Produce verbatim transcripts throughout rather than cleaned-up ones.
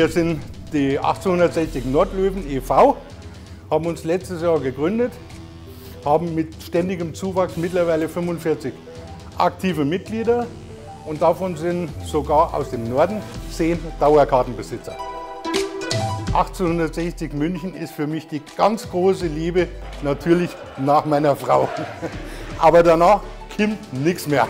Wir sind die achtzehnhundertsechzig Nordlöwen e V, haben uns letztes Jahr gegründet, haben mit ständigem Zuwachs mittlerweile fünfundvierzig aktive Mitglieder und davon sind sogar aus dem Norden zehn Dauerkartenbesitzer. achtzehnhundertsechzig München ist für mich die ganz große Liebe, natürlich nach meiner Frau. Aber danach kommt nichts mehr.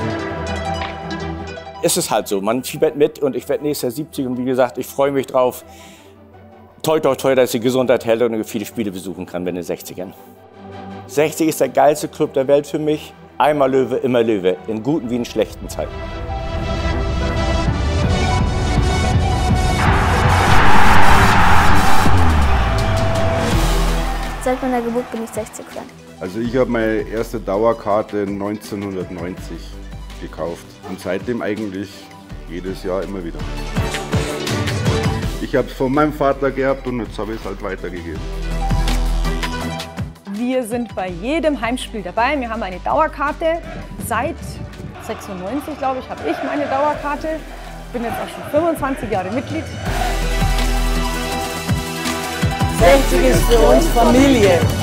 Es ist halt so, man fiebert mit und ich werde nächstes Jahr siebzig und wie gesagt, ich freue mich drauf. Toi, toi, toi, dass die Gesundheit hält und ich viele Spiele besuchen kann mit den sechzigern. sechzig ist der geilste Club der Welt für mich. Einmal Löwe, immer Löwe, in guten wie in schlechten Zeiten. Seit meiner Geburt bin ich sechzig-Fan. Also ich habe meine erste Dauerkarte neunzehnhundertneunzig gekauft und seitdem eigentlich jedes Jahr immer wieder. Ich habe es von meinem Vater gehabt und jetzt habe ich es halt weitergegeben. Wir sind bei jedem Heimspiel dabei. Wir haben eine Dauerkarte. Seit sechsundneunzig, glaube ich, habe ich meine Dauerkarte. Ich bin jetzt auch schon fünfundzwanzig Jahre Mitglied. sechzig ist für uns Familie.